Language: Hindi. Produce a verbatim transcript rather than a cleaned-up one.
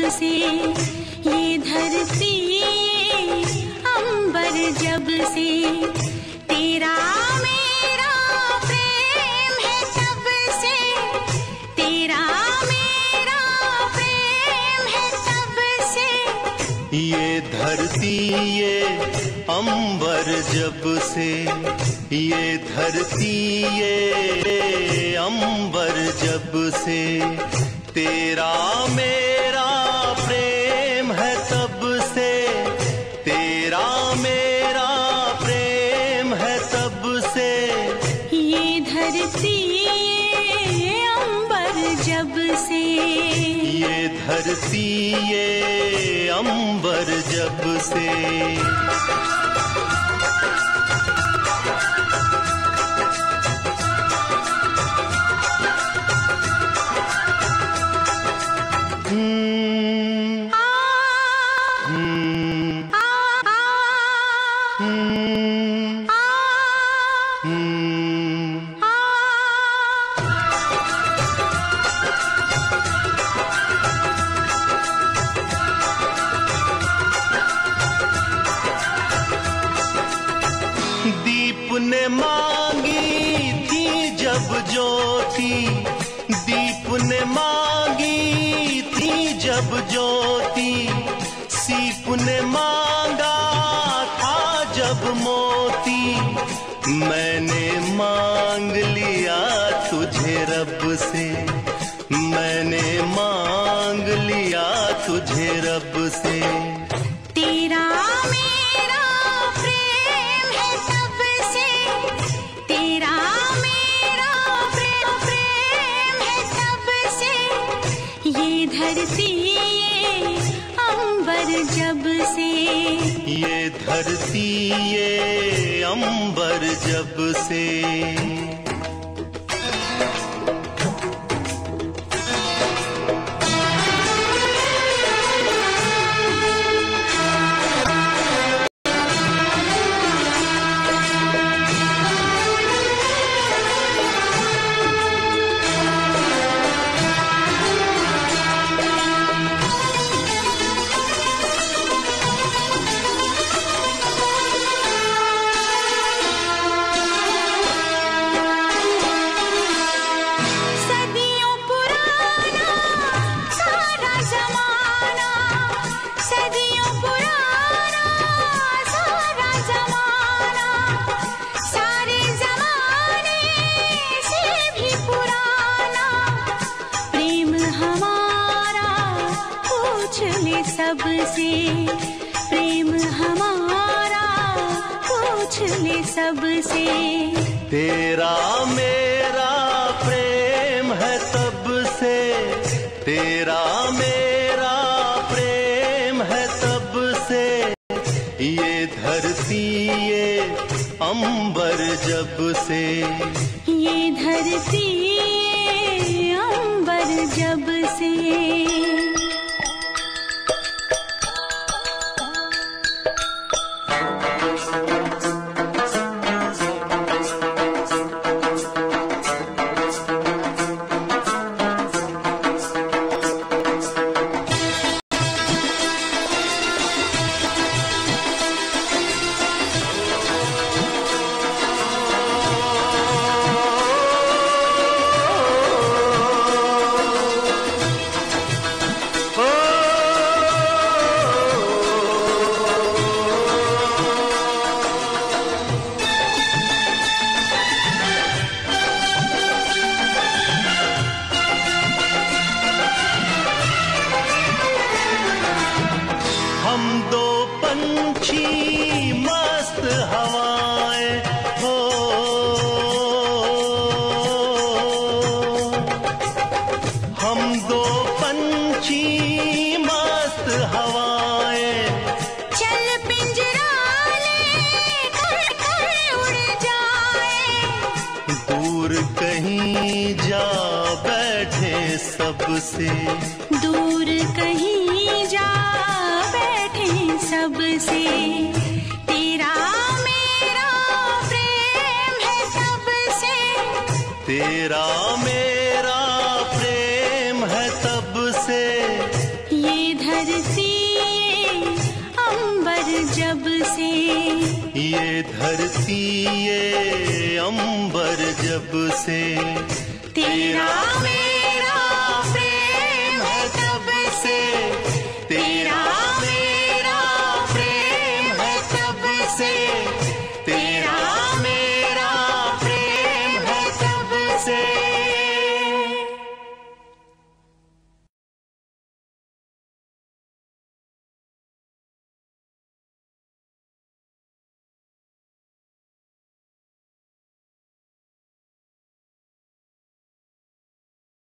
से, ये धरती ये अंबर जब से, तेरा मेरा प्रेम है तब से, तेरा मेरा प्रेम है तब से। ये धरती ये अंबर जब से, ये धरती ये अंबर जब से, तेरा मेरा प्रेम है तब से, तेरा मेरा प्रेम है तब से। ये धरती ये अंबर जब से, ये धरती ये अंबर जब से। Hmm. Hmm. Hmm. Hmm. दीप ने मांगी थी जब ज्योति, दीप ने मांगी थी जब ज्योति, सीप ने मांगा था जब मोती। मैंने मांग लिया तुझे रब से, मैंने मांग लिया तुझे रब से। तेरा मेरा प्रेम है तब से, तेरा मेरा प्रेम प्रेम है तब से। ये धरती ये अंबर जब से, ये धरती ये अंबर जब से। सबसे प्रेम हमारा पूछ ले सबसे। तेरा मेरा प्रेम है तब से, तेरा मेरा प्रेम है तब से। ये धरती ये अंबर जब से, ये धरती ये अंबर जब से। हम दो पंछी मस्त हवाएं हो, हम दो पंछी मस्त हवाएं। चल पिंजरा ले कर कर उड़ जाए, दूर कहीं जा बैठे सबसे, दूर कहीं जा बैठे सबसे। तेरा मेरा प्रेम है तब से, तेरा मेरा प्रेम है तब से। ये धरती ये अंबर जब से, ये धरती ये अंबर जब से तेरा